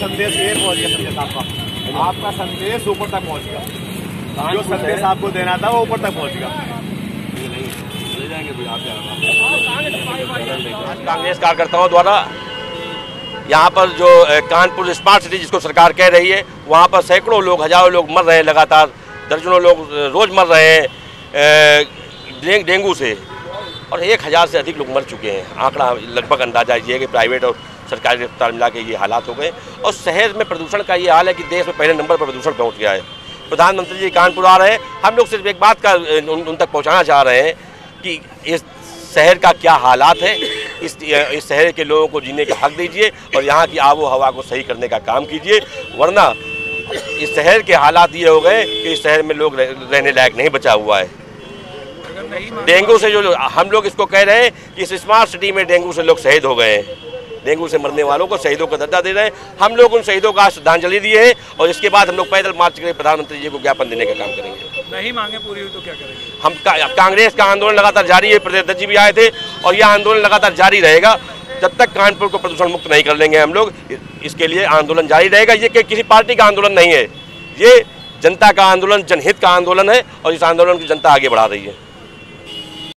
संदेश ये पहुंच गया संदेश आपका संदेश ऊपर तक पहुंच गया। जो संदेश आपको देना था वो ऊपर तक पहुंच गया। कांग्रेस कार्यकर्ताओं द्वारा यहाँ पर जो कानपुर स्मार्ट सिटी जिसको सरकार कह रही है, वहाँ पर सैकड़ों लोग, हजारों लोग मर रहे हैं, लगातार दर्जनों लोग रोज मर रहे हैं डेंगू से, और 1000 से अधिक लोग मर चुके हैं। आंकड़ा लगभग अंदाजा है कि प्राइवेट और सरकारी अस्पताल मिला के ये हालात हो गए। और शहर में प्रदूषण का ये हाल है कि देश में पहले नंबर पर प्रदूषण पहुँच गया है। प्रधानमंत्री जी कानपुर आ रहे हैं, हम लोग सिर्फ एक बात का उन तक पहुँचाना चाह रहे हैं कि इस शहर का क्या हालात है, इस शहर के लोगों को जीने का हक दीजिए और यहाँ की आबो हवा को सही करने का काम कीजिए, वरना इस शहर के हालात ये हो गए कि इस शहर में लोग रहने लायक नहीं बचा हुआ है। डेंगू से जो हम लोग इसको कह रहे हैं कि इस स्मार्ट सिटी में डेंगू से लोग शहीद हो गए हैं, डेंगू से मरने वालों को शहीदों का दर्जा दे रहे हैं। हम लोग उन शहीदों का श्रद्धांजलि दिए हैं और इसके बाद हम लोग पैदल मार्च करके प्रधानमंत्री जी को ज्ञापन देने का काम करेंगे। नहीं मांगे पूरी हुई तो क्या करेंगे? हम कांग्रेस का आंदोलन लगातार जारी है, प्रदेश अध्यक्ष जी भी आए थे, और यह आंदोलन लगातार जारी रहेगा जब तक कानपुर को प्रदूषण मुक्त नहीं कर लेंगे हम लोग। इसके लिए आंदोलन जारी रहेगा। ये किसी पार्टी का आंदोलन नहीं है, ये जनता का आंदोलन, जनहित का आंदोलन है और इस आंदोलन की जनता आगे बढ़ा रही है।